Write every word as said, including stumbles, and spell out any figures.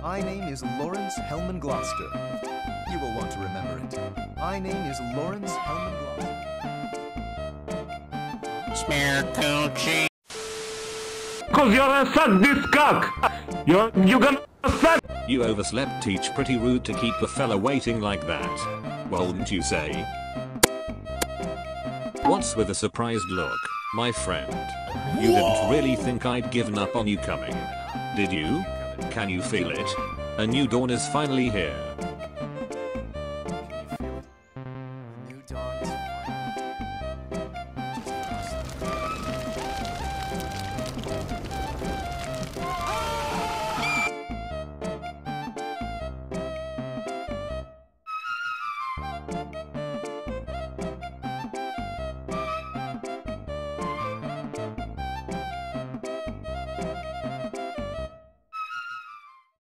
My name is Lorenz Hellman Gloucester. You will want to remember it. My name is Lorenz Hellman Gloucester. Smear coochie. Cause you're a sadist cock! You're, you're gonna suck! You overslept. Teach pretty rude to keep the fella waiting like that. Well, wouldn't you say? What's with a surprised look, my friend? You didn't really think I'd given up on you coming, did you? Can you feel it? A new dawn is finally here.